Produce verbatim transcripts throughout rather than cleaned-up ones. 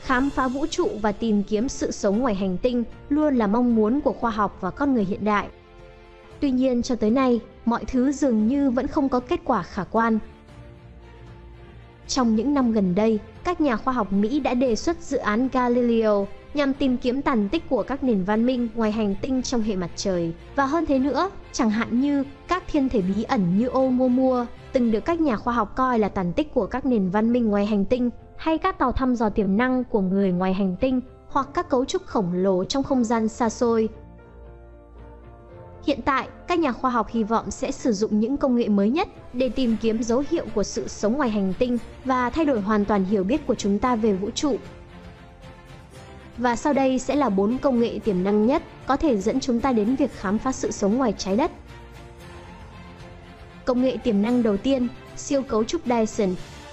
Khám phá vũ trụ và tìm kiếm sự sống ngoài hành tinh luôn là mong muốn của khoa học và con người hiện đại. Tuy nhiên cho tới nay, mọi thứ dường như vẫn không có kết quả khả quan. Trong những năm gần đây, các nhà khoa học Mỹ đã đề xuất dự án Galileo nhằm tìm kiếm tàn tích của các nền văn minh ngoài hành tinh trong hệ mặt trời. Và hơn thế nữa, chẳng hạn như các thiên thể bí ẩn như Oumuamua từng được các nhà khoa học coi là tàn tích của các nền văn minh ngoài hành tinh, hay các tàu thăm dò tiềm năng của người ngoài hành tinh, hoặc các cấu trúc khổng lồ trong không gian xa xôi. Hiện tại, các nhà khoa học hy vọng sẽ sử dụng những công nghệ mới nhất để tìm kiếm dấu hiệu của sự sống ngoài hành tinh và thay đổi hoàn toàn hiểu biết của chúng ta về vũ trụ. Và sau đây sẽ là bốn công nghệ tiềm năng nhất có thể dẫn chúng ta đến việc khám phá sự sống ngoài trái đất. Công nghệ tiềm năng đầu tiên, siêu cấu trúc Dyson.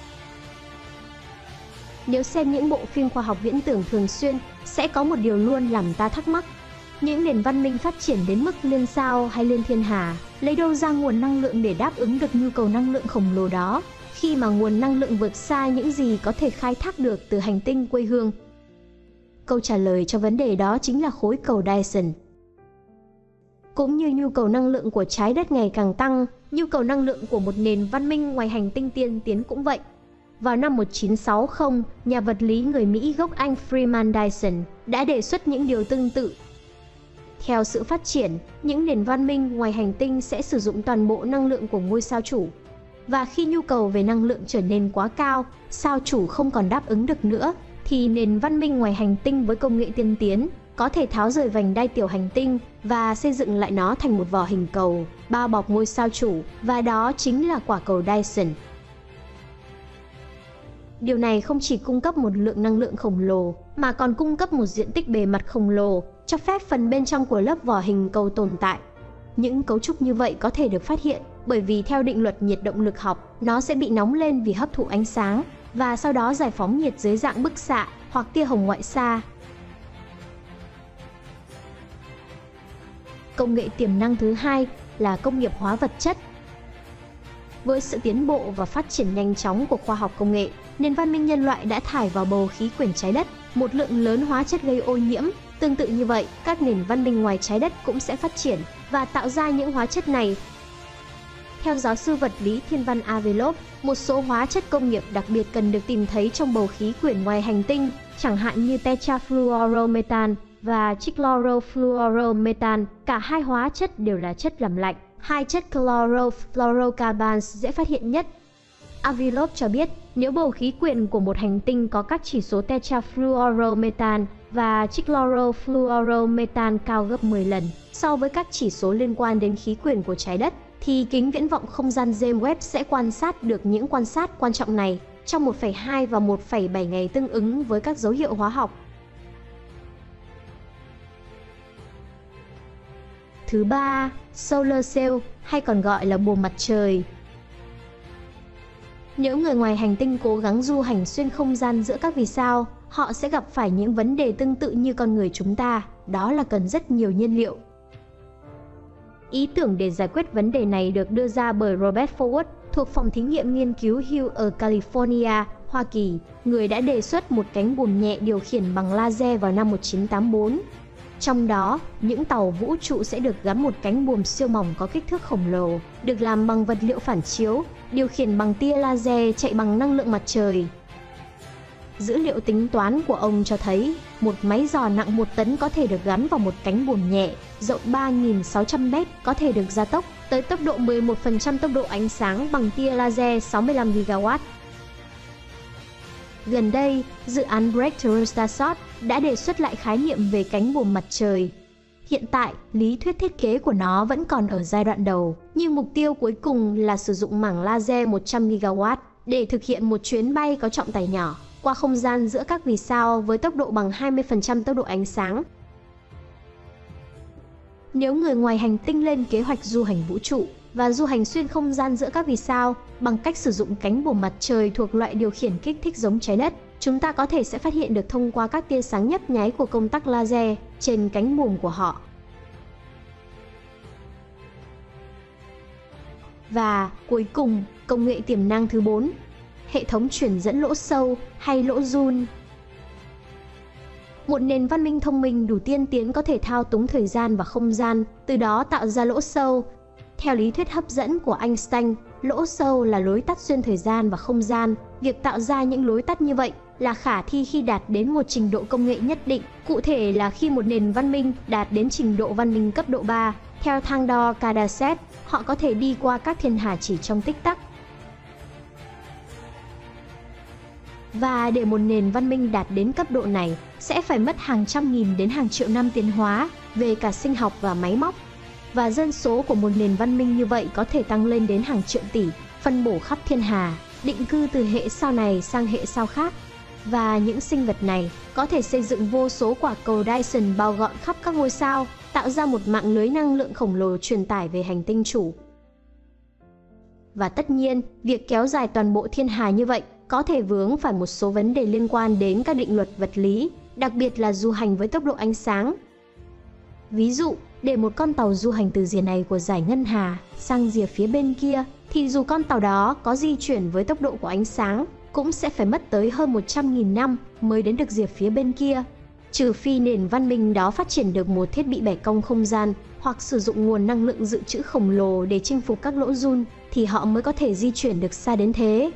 Nếu xem những bộ phim khoa học viễn tưởng thường xuyên, sẽ có một điều luôn làm ta thắc mắc. Những nền văn minh phát triển đến mức liên sao hay liên thiên hà, lấy đâu ra nguồn năng lượng để đáp ứng được nhu cầu năng lượng khổng lồ đó, khi mà nguồn năng lượng vượt xa những gì có thể khai thác được từ hành tinh quê hương? Câu trả lời cho vấn đề đó chính là khối cầu Dyson. Cũng như nhu cầu năng lượng của trái đất ngày càng tăng, nhu cầu năng lượng của một nền văn minh ngoài hành tinh tiên tiến cũng vậy. Vào năm một nghìn chín trăm sáu mươi, nhà vật lý người Mỹ gốc Anh Freeman Dyson đã đề xuất những điều tương tự. Theo sự phát triển, những nền văn minh ngoài hành tinh sẽ sử dụng toàn bộ năng lượng của ngôi sao chủ. Và khi nhu cầu về năng lượng trở nên quá cao, sao chủ không còn đáp ứng được nữa, thì nền văn minh ngoài hành tinh với công nghệ tiên tiến có thể tháo rời vành đai tiểu hành tinh và xây dựng lại nó thành một vỏ hình cầu, bao bọc ngôi sao chủ, và đó chính là quả cầu Dyson. Điều này không chỉ cung cấp một lượng năng lượng khổng lồ, mà còn cung cấp một diện tích bề mặt khổng lồ, cho phép phần bên trong của lớp vỏ hình cầu tồn tại. Những cấu trúc như vậy có thể được phát hiện bởi vì theo định luật nhiệt động lực học, nó sẽ bị nóng lên vì hấp thụ ánh sáng, và sau đó giải phóng nhiệt dưới dạng bức xạ hoặc tia hồng ngoại xa. Công nghệ tiềm năng thứ hai là công nghiệp hóa vật chất. Với sự tiến bộ và phát triển nhanh chóng của khoa học công nghệ, nền văn minh nhân loại đã thải vào bầu khí quyển trái đất một lượng lớn hóa chất gây ô nhiễm. Tương tự như vậy, các nền văn minh ngoài trái đất cũng sẽ phát triển và tạo ra những hóa chất này. Theo giáo sư vật lý thiên văn Avilov, một số hóa chất công nghiệp đặc biệt cần được tìm thấy trong bầu khí quyển ngoài hành tinh, chẳng hạn như tetrafluoromethan và trichlorofluoromethan. Cả hai hóa chất đều là chất làm lạnh. Hai chất chlorofluorocarbons dễ phát hiện nhất. Avilov cho biết, nếu bầu khí quyển của một hành tinh có các chỉ số tetrafluoromethan và trichlorofluoromethan cao gấp mười lần so với các chỉ số liên quan đến khí quyển của trái đất, thì kính viễn vọng không gian James Webb sẽ quan sát được những quan sát quan trọng này trong một phẩy hai và một phẩy bảy ngày, tương ứng với các dấu hiệu hóa học. Thứ ba, Solar Cell hay còn gọi là buồng mặt trời. Nếu người ngoài hành tinh cố gắng du hành xuyên không gian giữa các vì sao, họ sẽ gặp phải những vấn đề tương tự như con người chúng ta, đó là cần rất nhiều nhiên liệu. Ý tưởng để giải quyết vấn đề này được đưa ra bởi Robert Forward thuộc phòng thí nghiệm nghiên cứu Hill ở California, Hoa Kỳ, người đã đề xuất một cánh buồm nhẹ điều khiển bằng laser vào năm một nghìn chín trăm tám mươi tư. Trong đó, những tàu vũ trụ sẽ được gắn một cánh buồm siêu mỏng có kích thước khổng lồ, được làm bằng vật liệu phản chiếu, điều khiển bằng tia laser, chạy bằng năng lượng mặt trời. Dữ liệu tính toán của ông cho thấy, một máy dò nặng một tấn có thể được gắn vào một cánh buồm nhẹ, rộng ba nghìn sáu trăm mét, có thể được gia tốc tới tốc độ mười một phần trăm tốc độ ánh sáng bằng tia laser sáu mươi lăm gigawatt. Gần đây, dự án Breakthrough Starshot đã đề xuất lại khái niệm về cánh buồm mặt trời. Hiện tại, lý thuyết thiết kế của nó vẫn còn ở giai đoạn đầu, nhưng mục tiêu cuối cùng là sử dụng mảng laser một trăm gigawatt để thực hiện một chuyến bay có trọng tải nhỏ qua không gian giữa các vì sao với tốc độ bằng hai mươi phần trăm tốc độ ánh sáng. Nếu người ngoài hành tinh lên kế hoạch du hành vũ trụ và du hành xuyên không gian giữa các vì sao bằng cách sử dụng cánh buồm mặt trời thuộc loại điều khiển kích thích giống trái đất, chúng ta có thể sẽ phát hiện được thông qua các tia sáng nhấp nháy của công tắc laser trên cánh buồm của họ. Và cuối cùng, công nghệ tiềm năng thứ bốn, hệ thống truyền dẫn lỗ sâu hay lỗ Joule. Một nền văn minh thông minh đủ tiên tiến có thể thao túng thời gian và không gian, từ đó tạo ra lỗ sâu. Theo lý thuyết hấp dẫn của Einstein, lỗ sâu là lối tắt xuyên thời gian và không gian. Việc tạo ra những lối tắt như vậy là khả thi khi đạt đến một trình độ công nghệ nhất định, cụ thể là khi một nền văn minh đạt đến trình độ văn minh cấp độ ba. Theo thang đo Kardashev, họ có thể đi qua các thiên hà chỉ trong tích tắc. Và để một nền văn minh đạt đến cấp độ này, sẽ phải mất hàng trăm nghìn đến hàng triệu năm tiến hóa về cả sinh học và máy móc. Và dân số của một nền văn minh như vậy có thể tăng lên đến hàng triệu tỷ, phân bổ khắp thiên hà, định cư từ hệ sao này sang hệ sao khác. Và những sinh vật này có thể xây dựng vô số quả cầu Dyson bao gọn khắp các ngôi sao, tạo ra một mạng lưới năng lượng khổng lồ truyền tải về hành tinh chủ. Và tất nhiên, việc kéo dài toàn bộ thiên hà như vậy có thể vướng phải một số vấn đề liên quan đến các định luật vật lý, đặc biệt là du hành với tốc độ ánh sáng. Ví dụ, để một con tàu du hành từ rìa này của dải ngân hà sang rìa phía bên kia, thì dù con tàu đó có di chuyển với tốc độ của ánh sáng, cũng sẽ phải mất tới hơn một trăm nghìn năm mới đến được rìa phía bên kia. Trừ phi nền văn minh đó phát triển được một thiết bị bẻ cong không gian hoặc sử dụng nguồn năng lượng dự trữ khổng lồ để chinh phục các lỗ giun, thì họ mới có thể di chuyển được xa đến thế.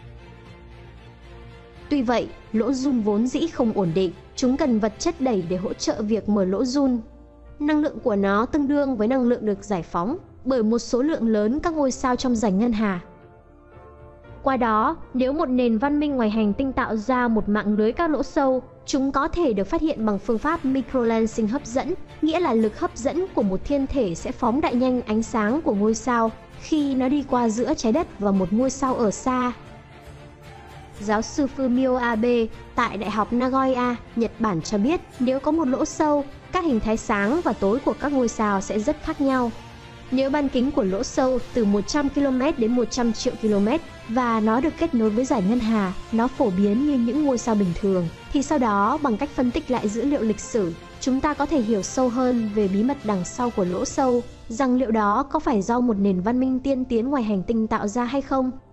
Tuy vậy, lỗ giun vốn dĩ không ổn định, chúng cần vật chất đẩy để hỗ trợ việc mở lỗ giun. Năng lượng của nó tương đương với năng lượng được giải phóng bởi một số lượng lớn các ngôi sao trong dải ngân hà. Qua đó, nếu một nền văn minh ngoài hành tinh tạo ra một mạng lưới các lỗ sâu, chúng có thể được phát hiện bằng phương pháp microlensing hấp dẫn, nghĩa là lực hấp dẫn của một thiên thể sẽ phóng đại nhanh ánh sáng của ngôi sao khi nó đi qua giữa trái đất và một ngôi sao ở xa. Giáo sư Fumio Abe tại Đại học Nagoya, Nhật Bản cho biết nếu có một lỗ sâu, các hình thái sáng và tối của các ngôi sao sẽ rất khác nhau. Nếu bán kính của lỗ sâu từ một trăm ki lô mét đến một trăm triệu ki lô mét và nó được kết nối với dải ngân hà, nó phổ biến như những ngôi sao bình thường, thì sau đó bằng cách phân tích lại dữ liệu lịch sử, chúng ta có thể hiểu sâu hơn về bí mật đằng sau của lỗ sâu, rằng liệu đó có phải do một nền văn minh tiên tiến ngoài hành tinh tạo ra hay không.